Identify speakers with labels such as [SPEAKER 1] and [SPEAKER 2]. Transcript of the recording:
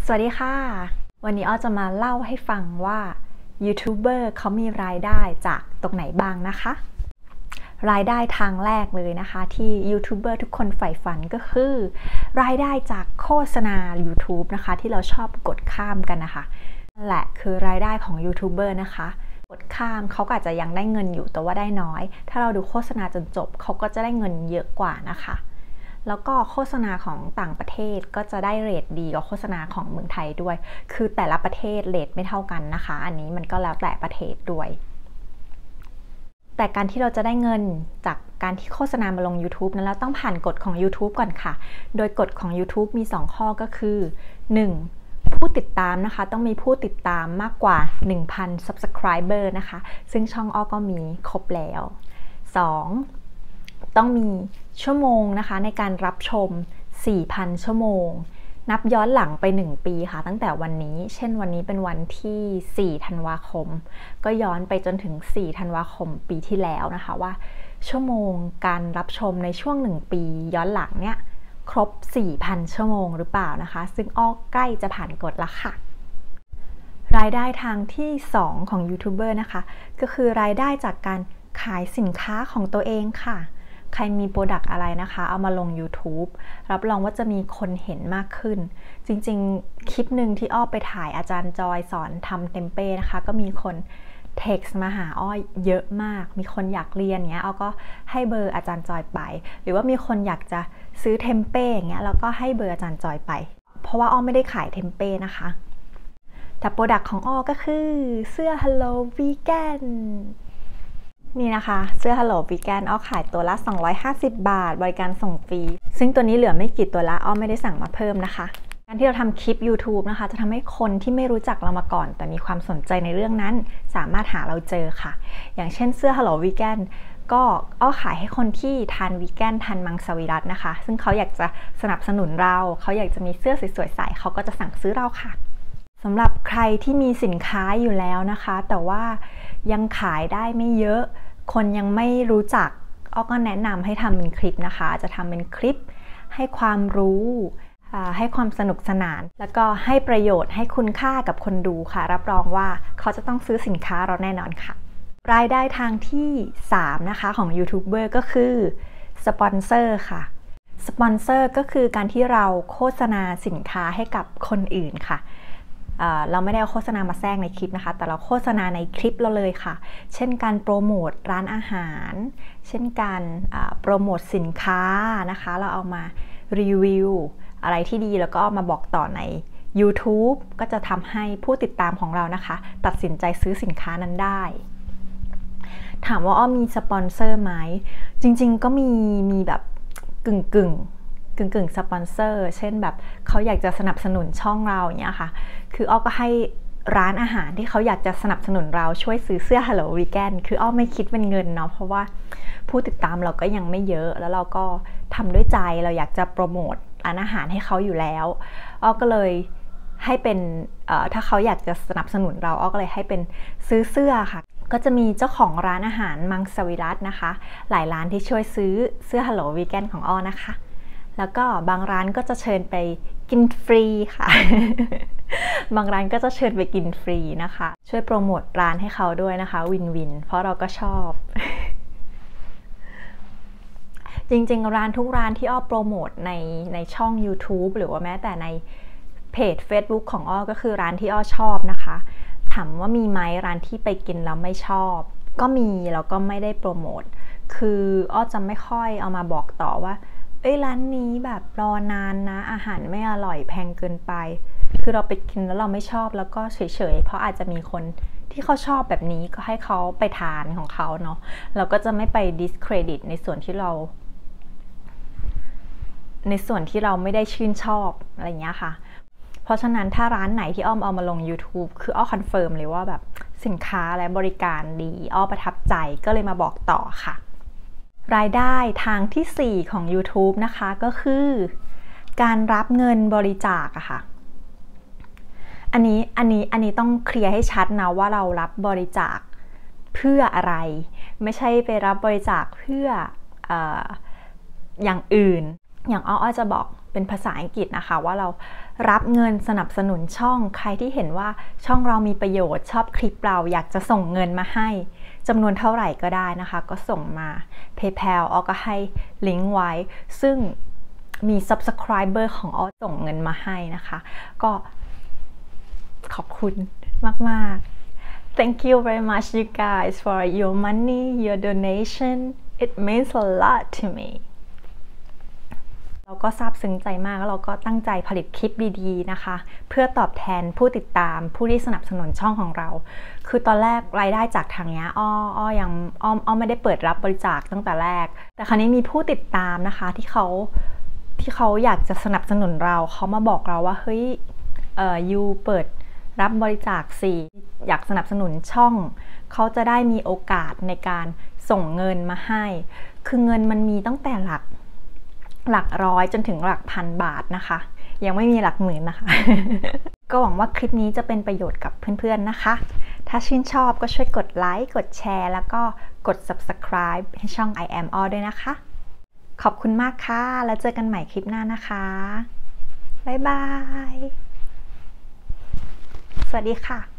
[SPEAKER 1] สวัสดีค่ะวันนี้อ้อจะมาเล่าให้ฟังว่ายูทูบเบอร์เขามีรายได้จากตรงไหนบ้างนะคะรายได้ทางแรกเลยนะคะที่ยูทูบเบอร์ทุกคนใฝ่ฝันก็คือรายได้จากโฆษณา YouTube นะคะที่เราชอบกดข้ามกันนะคะนั่นแหละคือรายได้ของยูทูบเบอร์นะคะกดข้ามเขาก็อาจจะยังได้เงินอยู่แต่ว่าได้น้อยถ้าเราดูโฆษณาจนจบเขาก็จะได้เงินเยอะกว่านะคะแล้วก็โฆษณาของต่างประเทศก็จะได้เรทดีกว่าโฆษณาของเมืองไทยด้วยคือแต่ละประเทศเรทไม่เท่ากันนะคะอันนี้มันก็แล้วแต่ประเทศด้วยแต่การที่เราจะได้เงินจากการที่โฆษณามาลง YouTube นั้นเราต้องผ่านกฎของ YouTube ก่อนค่ะโดยกฎของ YouTube มี2ข้อก็คือ 1. ผู้ติดตามนะคะต้องมีผู้ติดตามมากกว่า 1,000 Subscriber นะคะซึ่งช่องอ้อก็มีครบแล้ว 2. ต้องมีชั่วโมงนะคะในการรับชม 4,000 ชั่วโมงนับย้อนหลังไป1ปีค่ะตั้งแต่วันนี้เช่นวันนี้เป็นวันที่4ธันวาคมก็ย้อนไปจนถึง4ธันวาคมปีที่แล้วนะคะว่าชั่วโมงการรับชมในช่วง1ปีย้อนหลังเนี่ยครบ 4,000 ชั่วโมงหรือเปล่านะคะซึ่งอ้อใกล้จะผ่านกฎแล้วค่ะรายได้ทางที่2ของยูทูบเบอร์นะคะก็คือรายได้จากการขายสินค้าของตัวเองค่ะใครมีโปรดักต์อะไรนะคะเอามาลง YouTube รับรองว่าจะมีคนเห็นมากขึ้นจริงๆคลิปหนึ่งที่อ้อไปถ่ายอาจารย์จอยสอนทำเทมเป้นะคะก็มีคนเท็กซ์มาหาอ้อเยอะมากมีคนอยากเรียนเงี้ยอ้อก็ให้เบอร์อาจารย์จอยไปหรือว่ามีคนอยากจะซื้อเทมเป้อย่างเงี้ยแล้วก็ให้เบอร์อาจารย์จอยไปเพราะว่าอ้อไม่ได้ขายเทมเป้นะคะแต่โปรดักต์ของอ้อก็คือเสื้อ Hello Veganนี่นะคะเสื้อ Hello Vegan อ้อขายตัวละ250 บาทบริการส่งฟรีซึ่งตัวนี้เหลือไม่กี่ตัวละอ้อไม่ได้สั่งมาเพิ่มนะคะการที่เราทำคลิป YouTube นะคะจะทำให้คนที่ไม่รู้จักเรามาก่อนแต่มีความสนใจในเรื่องนั้นสามารถหาเราเจอค่ะอย่างเช่นเสื้อ Hello Vegan ก็อ้อขายให้คนที่ทานวีแกนทานมังสวิรัตินะคะซึ่งเขาอยากจะสนับสนุนเราเขาอยากจะมีเสื้อสวยๆใส่เขาก็จะสั่งซื้อเราค่ะสำหรับใครที่มีสินค้าอยู่แล้วนะคะแต่ว่ายังขายได้ไม่เยอะคนยังไม่รู้จักอ้อก็แนะนำให้ทำเป็นคลิปนะคะจะทำเป็นคลิปให้ความรู้ให้ความสนุกสนานแล้วก็ให้ประโยชน์ให้คุณค่ากับคนดูค่ะรับรองว่าเขาจะต้องซื้อสินค้าเราแน่นอนค่ะรายได้ทางที่3นะคะของยูทูบเบอร์ก็คือสปอนเซอร์ค่ะสปอนเซอร์ก็คือการที่เราโฆษณาสินค้าให้กับคนอื่นค่ะเราไม่ได้เอาโฆษณามาแทรกในคลิปนะคะแต่เราโฆษณาในคลิปเราเลยค่ะเช่นการโปรโมทร้านอาหารเช่นการโปรโมทสินค้านะคะเราเอามารีวิวอะไรที่ดีแล้วก็เอามาบอกต่อใน YouTube ก็จะทำให้ผู้ติดตามของเรานะคะตัดสินใจซื้อสินค้านั้นได้ถามว่าอ้อมีสปอนเซอร์ไหมจริงๆก็มีแบบกึ่งสปอนเซอร์เช่นแบบเขาอยากจะสนับสนุนช่องเราอย่างเงี้ยค่ะคืออ้อก็ให้ร้านอาหารที่เขาอยากจะสนับสนุนเราช่วยซื้อเสื้อ Hello Vegan คืออ้อไม่คิดเป็นเงินเนาะเพราะว่าผู้ติดตามเราก็ยังไม่เยอะแล้วเราก็ทำด้วยใจเราอยากจะโปรโมทร้านอาหารให้เขาอยู่แล้วอ้อก็เลยให้เป็นถ้าเขาอยากจะสนับสนุนเราอ้อก็เลยให้เป็นซื้อเสื้อค่ะก็จะมีเจ้าของร้านอาหารมังสวิรัตินะคะหลายร้านที่ช่วยซื้อเสื้อ Hello Vegan ของอ้อนะคะแล้วก็บางร้านก็จะเชิญไปกินฟรีค่ะ บางร้านก็จะเชิญไปกินฟรีนะคะช่วยโปรโมทร้านให้เขาด้วยนะคะวินเพราะเราก็ชอบ จริงๆร้านทุกร้านที่อ้อโปรโมทในช่อง YouTube หรือว่าแม้แต่ในเพจ Facebook ของอ้อก็คือร้านที่อ้อชอบนะคะถามว่ามีไหมร้านที่ไปกินแล้วไม่ชอบก็มีแล้วก็ไม่ได้โปรโมทคืออ้อจะไม่ค่อยเอามาบอกต่อว่าร้านนี้แบบรอนานนะอาหารไม่อร่อยแพงเกินไปคือเราไปกินแล้วเราไม่ชอบแล้วก็เฉยๆเพราะอาจจะมีคนที่เขาชอบแบบนี้ก็ให้เขาไปทานของเขาเนาะเราก็จะไม่ไป discredit ในส่วนที่เราไม่ได้ชื่นชอบอะไรอย่างเงี้ยค่ะเพราะฉะนั้นถ้าร้านไหนที่อ้อมเอามาลง YouTube คืออ้อคอนเฟิร์มเลยว่าแบบสินค้าและบริการดีอ้อประทับใจก็เลยมาบอกต่อค่ะรายได้ทางที่4ของ YouTube นะคะก็คือการรับเงินบริจาคอะค่ะอันนี้ต้องเคลียร์ให้ชัดนะว่าเรารับบริจาคเพื่ออะไรไม่ใช่ไปรับบริจาคเพื่ออย่างอื่นอย่างอ้อจะบอกเเป็นภาษาอังกฤษนะคะว่าเรารับเงินสนับสนุนช่องใครที่เห็นว่าช่องเรามีประโยชน์ชอบคลิปเราอยากจะส่งเงินมาให้จำนวนเท่าไหร่ก็ได้นะคะก็ส่งมา PayPal อ้อก็ให้ลิงก์ไว้ซึ่งมี Subscriber ของอ้อส่งเงินมาให้นะคะก็ขอบคุณมากๆ Thank you very much you guys for your money your donation it means a lot to me เราก็ซาบซึ้งใจมากแล้วเราก็ตั้งใจผลิตคลิปดีๆนะคะเพื่อตอบแทนผู้ติดตามผู้ที่สนับสนุนช่องของเราคือตอนแรกรายได้จากทางนี้อ้อยังไม่ได้เปิดรับบริจาคตั้งแต่แรกแต่คราวนี้มีผู้ติดตามนะคะที่เขาอยากจะสนับสนุนเราเขามาบอกเราว่าเฮ้ยยูเปิดรับบริจาคสิอยากสนับสนุนช่องเขาจะได้มีโอกาสในการส่งเงินมาให้คือเงินมันมีตั้งแต่หลักร้อยจนถึงหลักพันบาทนะคะยังไม่มีหลักหมื่นนะคะ ก็หวังว่าคลิปนี้จะเป็นประโยชน์กับเพื่อนๆนะคะถ้าชื่นชอบก็ช่วยกดไลค์กดแชร์แล้วก็กด subscribe ให้ช่อง I am all ด้วยนะคะขอบคุณมากค่ะแล้วเจอกันใหม่คลิปหน้านะคะบ๊ายบายสวัสดีค่ะ